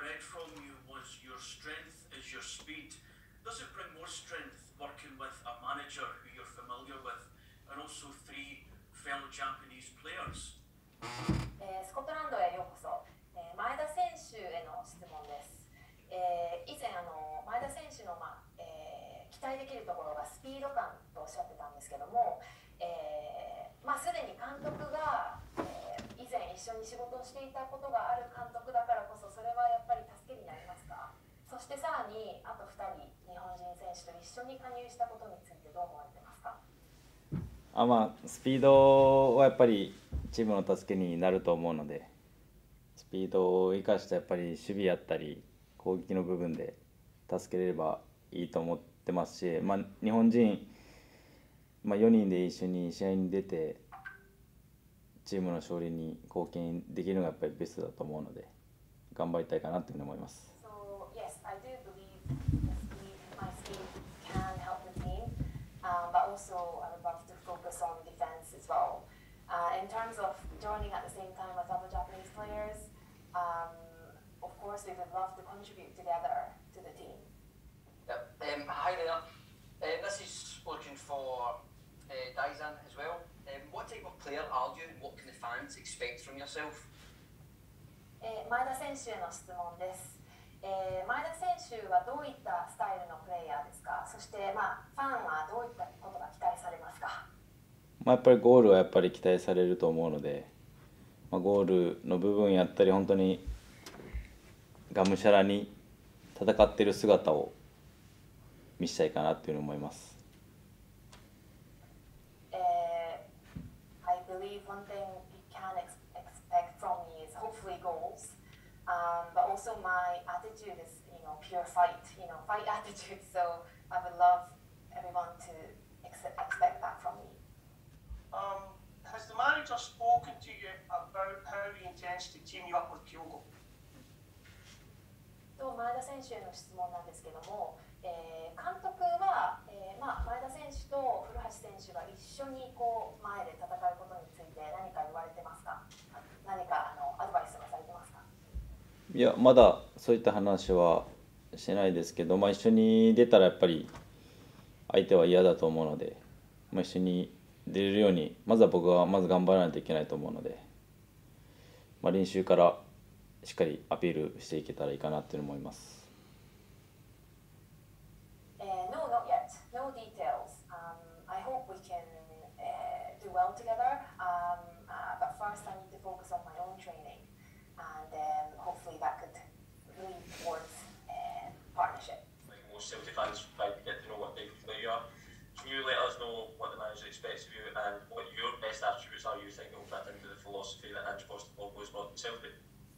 read from you was your strength is your speed. Does it bring more strength working with a manager who you're familiar with and also three fellow Japanese players? スコットランドへようこそ。前田選手への質問です。以前前田選手の、期待できるところがスピード感とおっしゃってたんですけども、すでに監督が、以前一緒に仕事をしていたことがある監督だからこそそれはやっぱり助けになりますか？そしてさらにあと2人日本人選手と一緒に加入したことについてどう思われてますか？ スピードはやっぱりチームの助けになると思うので、スピードを生かしてやっぱり守備やったり攻撃の部分で助けれればいいと思ってますし、日本人、4人で一緒に試合に出てチームの勝利に貢献できるのがやっぱりベストだと思うので頑張りたいかなというふうに思います。 So, yes, I do believe my speed can help the team, but also I would love to focus on defense as well. In terms of joining at the same time with other Japanese players, of course we would love to contribute together to the team. Yep. Hi there. This is looking for Daizan as well. What type of player are you and what can the fans expect from yourself? 前田選手への質問です。前田選手はどういったスタイルのプレイヤーですか？そして、ファンはどういったことが期待されますか？ やっぱりゴールはやっぱり期待されると思うので、ゴールの部分やったり本当にがむしゃらに戦っている姿を見せたいかなというふうに思います。 I believe one thing you can expect from me is hopefully goals, but also my attitude is, pure fight, fight attitude. So I would love everyone to expect that from me. Has the manager spoken to you about how he intends to team you up with Kyogo? 前田選手への質問なんですけども、監督は、前田選手と古橋選手が一緒に前で戦うことについて何か言われてますか？何かアドバイスがされてますか？ いや、まだそういった話はしてないですけど、一緒に出たらやっぱり相手は嫌だと思うので、一緒に出れるようにまずは僕は頑張らないといけないと思うので、練習からしっかりアピールしていけたらいいかなと思います。 No, not yet. No details. I hope we can do well together. But first, I need to focus on my own training, and hopefully that could lead towards partnership. Most Celtic fans try to get to know what type of player you are. Can you let us know what the manager expects of you and what your best attributes are you think will fit into the philosophy that Ange Postecoglou has brought to Celtic?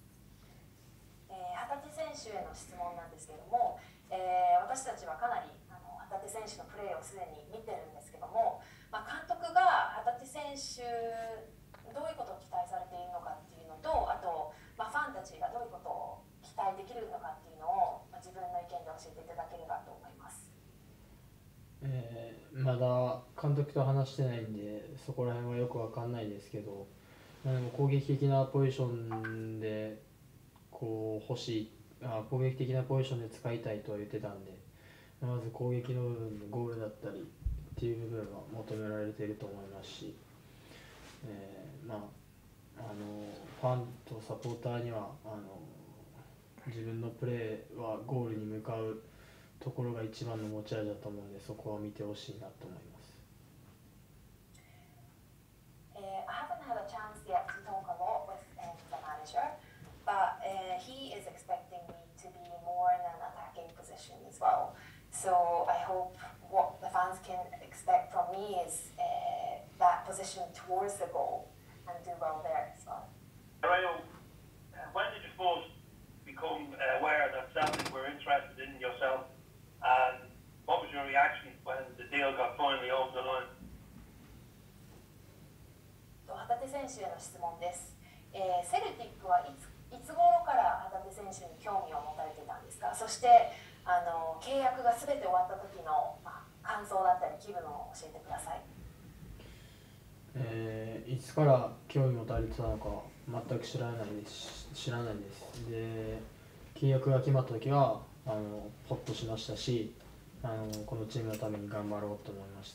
旗手選手への質問なんですけども、私たちはかなり旗手選手のプレーをすでに見てるんですけども、監督が旗手選手どういうことを期待されているのかっていうのと、あと、ファンたちがどういうことを期待できるのかっていうのを、自分の意見で教えていただければと思います。 まだ監督と話してないんでそこら辺はよく分かんないですけど、でも攻撃的なポジションで攻撃的なポジションで使いたいとは言ってたんで、まず攻撃の部分でゴールだったりっていう部分は求められていると思いますし、ファンとサポーターには自分のプレーはゴールに向かうところが一番の持ち味だと思うので、そこは見てほしいなと思います。 I haven't had a chance yet to talk a lot with the manager, but he is expecting me to be more in an attacking position as well. So I hope what the fans can expect from me is that position towards the goal and do well there as well. Ryan, when did you first become aware that Celtic were interested in yourself, and what was your reaction when the deal got finally over the line? 旗手選手への質問です。セルティックはいつ頃から旗手選手に興味を持たれていたんですか？そして契約がすべて終わった時の、感想だったり気分を教えてください。 いつから興味持たれてたのか全く知らないです。で、 契約が決まった時はホッとしましたし、このチームのために頑張ろうと思いました。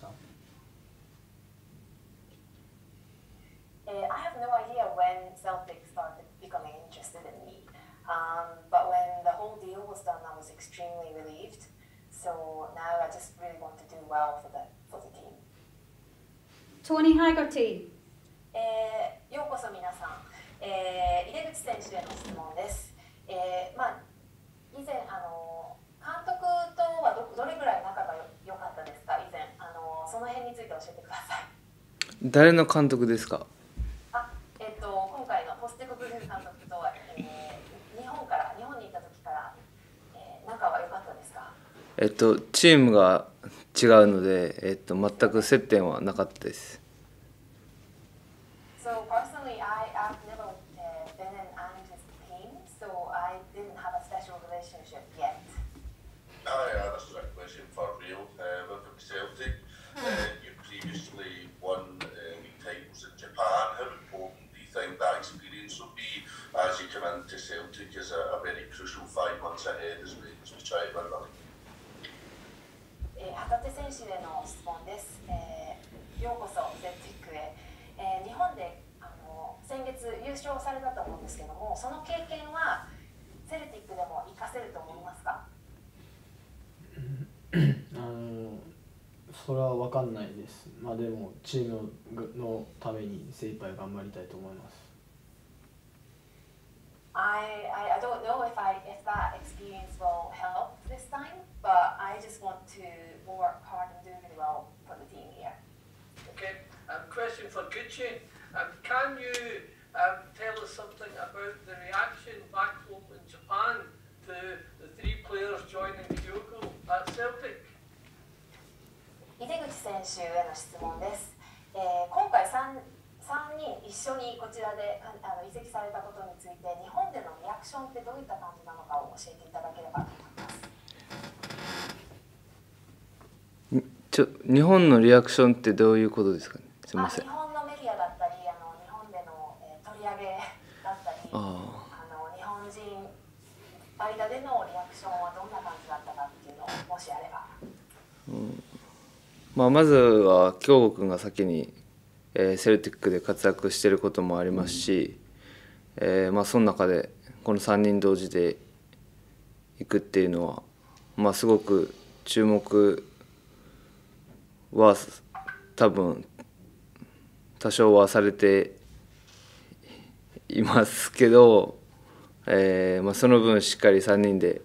I have no idea when Celtic started becoming interested in me, but when the whole deal was done, I was extremely relieved. So now I just really want to do well for the team. Tony Haggerty. ようこそ皆さん、井出口選手への質問です。以前監督とはどれぐらい仲が良かったですか？以前その辺について教えてください。 誰の監督ですか？ 今回のポステコグルー監督とは、日本にいた時から、仲は良かったですか？ チームが違うので、全く接点はなかったです。 So personally, I've never been in Ange's team, so I didn't have a special relationship yet. This is a question for Rio. Welcome to Celtic. You previously won league titles in Japan. How important do you think that experience will be as you come into Celtic as a very crucial 5 months ahead as we try to win the league? 旗手選手への質問です。ようこそセルティックへ。日本で先月優勝されたと思うんですけども、その経験はセルティックでも活かせると思いますか？ それは分かんないです。でもチームのために精一杯頑張りたいと思います。 I don't know if that experience will help this time, but I just want to work hard and do really well for the team here. Okay, question for Gucci. Can you tell us something about the reaction back home in Japan to the 3 players joining Kyogo at Celtic? 井出口選手への質問です。今回3人一緒にこちらで移籍されたことについて、日本でのリアクションってどういった感じなのかを教えていただければと思います。 日本のリアクションってどういうことですかね？すみません。 日本のメディアだったり、日本での、取り上げだったり、日本人間でのリアクションはどんな感じだったかっていうのをもしあれば。 まずは京吾君が先に、セルティックで活躍していることもありますし、その中でこの3人同時でいくっていうのは、すごく注目は多分多少はされていますけど、その分しっかり3人で、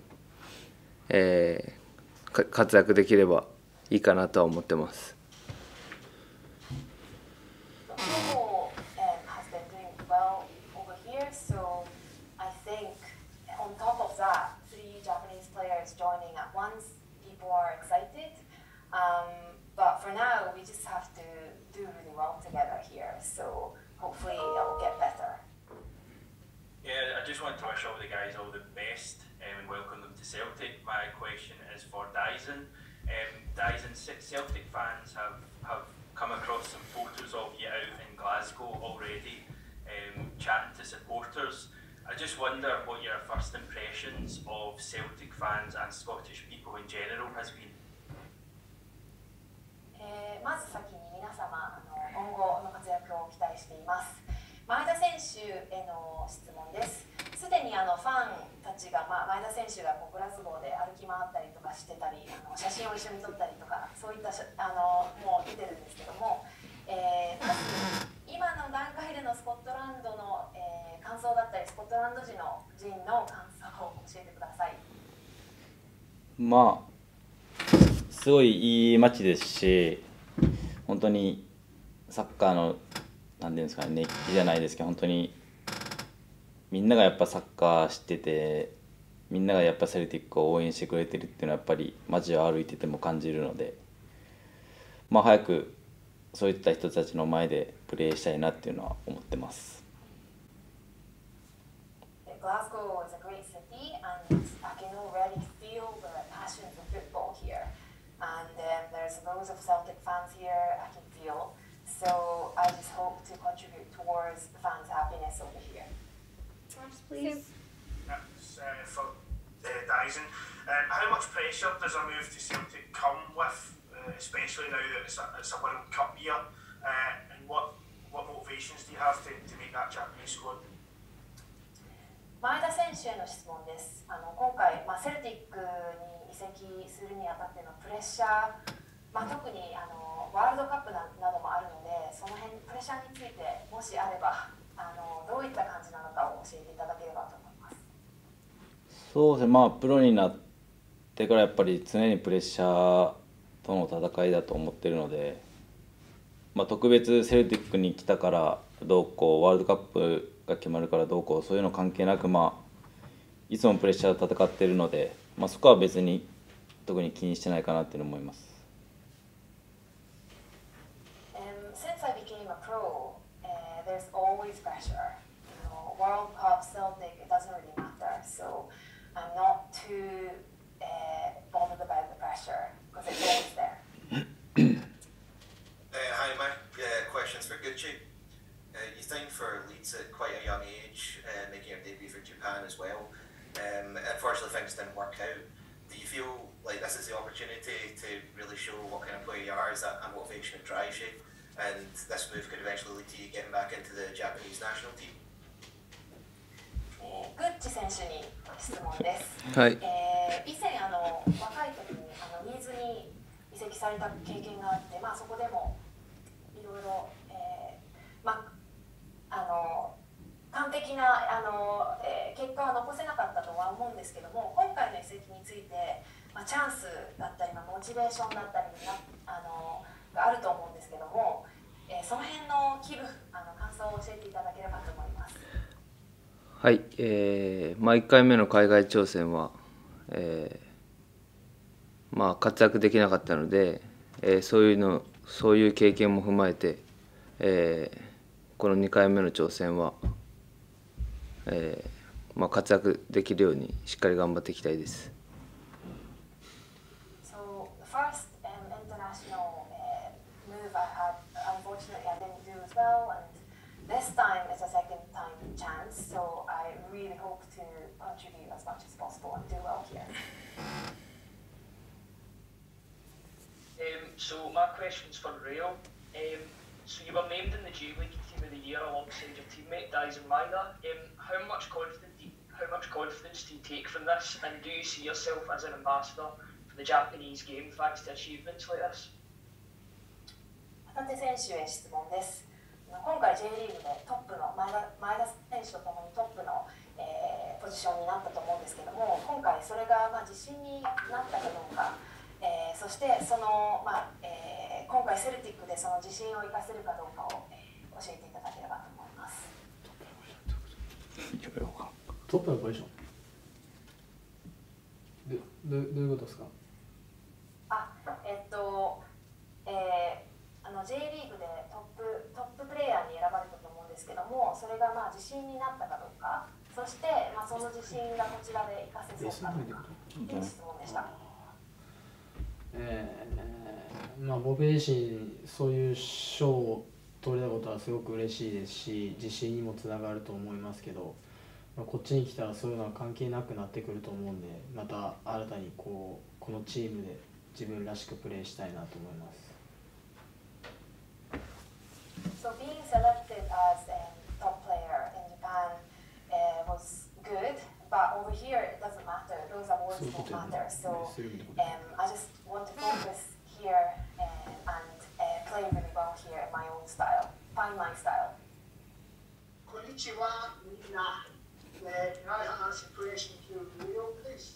活躍できればいいかなとは思ってます。 Joining at once, people are excited, but for now we just have to do really well together here, so hopefully it will get better. Yeah, I just want to wish all the guys all the best and welcome them to Celtic. My question is for Dyson. Dyson, Celtic fans have come across some photos of you out in Glasgow already, chatting to supporters. I just wonder what your first impressions of Celtic fans and Scottish people in general has been. まず先に皆様今後の活躍を期待しています。前田選手への質問です。すでにファンたちが、前田選手がグラスゴーで歩き回ったりとかしてたり、写真を一緒に撮ったりとか、そういったもう出てるんですけども、まず今の段階でのスコットランドの、感想だったり、スコットランド人の感想を教えてください。 すごいいい街ですし、本当にサッカーのなんていうんですかね、熱気じゃないですけど、本当にみんながやっぱサッカー知ってて、みんながやっぱセルティックを応援してくれてるっていうのはやっぱり街を歩いてても感じるので、早くそういった人たちの前でプレーしたいなっていうのは思ってます。 Glasgow is a great city, and I can already feel the passion for football here. And there's loads of Celtic fans here. I can feel. So I just hope to contribute towards the fans' happiness over here. Please. That's for Dyson. How much pressure does a move to Celtic come with, especially now that it's a World Cup year? And what motivations do you have to make that Japanese squad? 前田選手への質問です。今回、セルティックに移籍するにあたってのプレッシャー、特にワールドカップなどもあるので、その辺プレッシャーについてもしあればどういった感じなのかを教えていただければと思います。 そうですね、プロになってからやっぱり常にプレッシャーとの戦いだと思ってるので、特別セルティックに来たからどうこうワールドカップが決まるからどうこうそういうの関係なく、いつもプレッシャーで戦っているので、そこは別に特に気にしてないかなって思います。 Since I became a pro, there's always pressure. World Cup, Celtic, it doesn't really matter. So I'm not too bothered about the pressure because it's always there. Hi, my question's for Gucci. You signed for Leeds at quite a young age, making your debut for Japan as well. Unfortunately, things didn't work out. Do you feel like this is the opportunity to really show what kind of player you are? Is that a motivation that drives you? And this move could eventually lead to you getting back into the Japanese national team? グッチ選手に質問です。 はい。 以前若い時にリーズに移籍された経験があって、そこでもいろいろ完璧な結果は残せなかったとは思うんですけども、今回の移籍について、チャンスだったり、モチベーションだったりがあると思うんですけども、その辺の気分、感想を教えていただければと思います。 はい、1回目の海外挑戦は、活躍できなかったので、そういう経験も踏まえて、この2回目の挑戦は、活躍できるようにしっかり頑張っていきたいです。 So the first international move I had, unfortunately I didn't do as well, and this time is a second time chance, so I really hope to contribute as much as possible and do well here. So my question's for Rayo. So you were named in the J League Team of the Year alongside your teammate Dyson Maeda. How much confidence do you take from this, and do you see yourself as an ambassador for the Japanese game thanks to achievements like this? 旗手選手へ質問です。今回 J リーグでトップの前田選手とともにトップの、ポジションになったと思うんですけども、今回それが自信になったかどうか、そしてその、今回セルティックでその自信を生かせるかどうかを、教えていただければと思います。 トップのポジションどういうことですか。 J リーグでトッププレイヤーに選ばれたと思うんですけども、それが自信になったかどうか、そして、その自信がこちらで活かせそうかどうかという質問でした。 僕自身そういう賞を取れたことはすごく嬉しいですし、自信にもつながると思いますけど、こっちに来たらそういうのは関係なくなってくると思うんで、また新たにこのチームで自分らしくプレーしたいなと思います。 So being selected as a top player in Japan was good, but over here it doesn't matter. Those awards don't matter. So I just want to focus here and play really well here in my own style, find my style. こんにちは、みんな。Can I ask a question to Leo, please?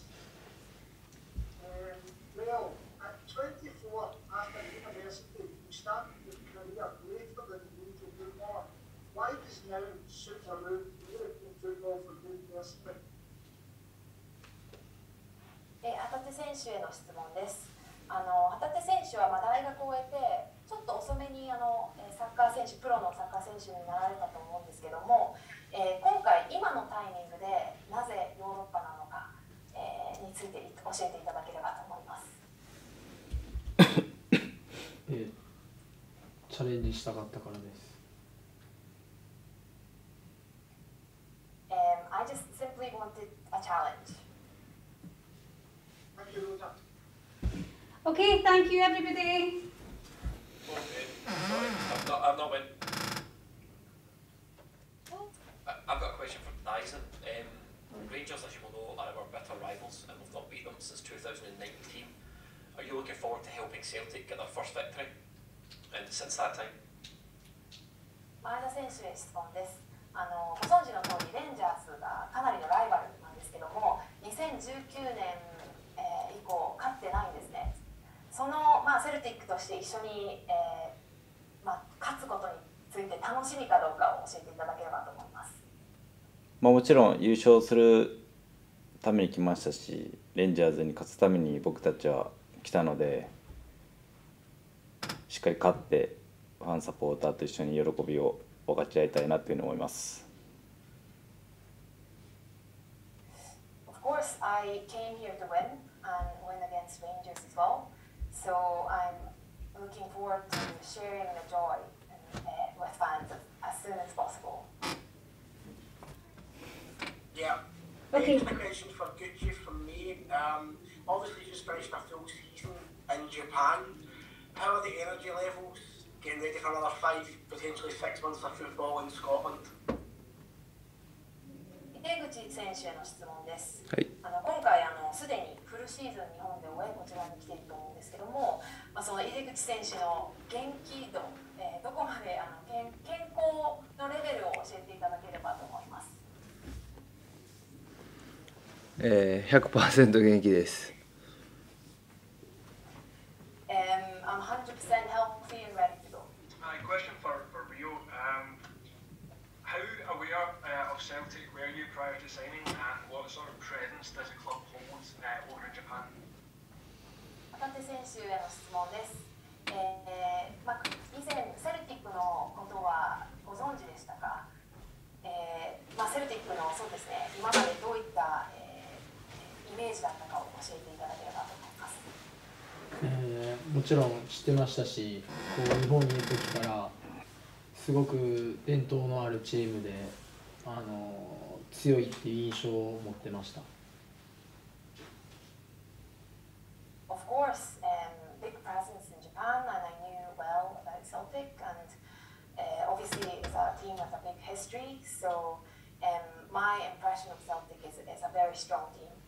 Leo, at 24, after university, you started your career later than usual football. Why does now suit a move to European football for university? 旗手選手への質問です。旗手選手は大学を終えてちょっと遅めにサッカー選手、プロのサッカー選手になられたと思うんですけども、今回今のタイミングでなぜヨーロッパなのか、について教えていただければと思います。 チャレンジしたかったからです。 I just simply wanted a challenge. Okay, thank you everybody. Okay, sorry, I've not went. I've got a question for Dyson. Rangers, as you will know, are our bitter rivals and we've not beat them since 2019. Are you looking forward to helping Celtic get their first victory since that time? 前田選手へ質問です。ご存知の通りレンジャーズがかなりのライバルなんですけども、2019年、以降勝ってないんですね。その、セルティックとして一緒に、勝つことについて楽しみかどうかを教えていただければと思います。 もちろん優勝するために来ましたし、レンジャーズに勝つために僕たちは来たので、しっかり勝ってファンサポーターと一緒に喜びを分かち合いたいなというふうに思います。 Of course, I came here to win and win against Rangers as well. So I'm looking forward to sharing the joy with fans as soon as possible. Yeah. Okay. A question for Gucci from me. Obviously, just finished a full season in Japan. How are the energy levels getting ready for another 5, potentially 6 months of football in Scotland? 井出口選手への質問です。 はい、 今回すでにフルシーズン日本で終えこちらに来ていると思うんですけども、その井出口選手の元気度、どこまで健康のレベルを教えていただければと思います。 100% 元気です。 I'm 100% healthy and ready to go. My question for Rio, how aware of Celtic were you prior to signing and what sort of presence does the club hold over in Japan? 旗手選手への質問です。以前セルティックのことはご存知でしたか？セルティックのそうですね、今までどういった、イメージだったかを教えていただければと思います。 もちろん知ってましたし、日本にいる時からすごく伝統のあるチームで強いっていう印象を持ってました。 Of course, big presence in Japan, and I knew well about Celtic, and obviously it's a team with a big history. So my impression of Celtic is a very strong team.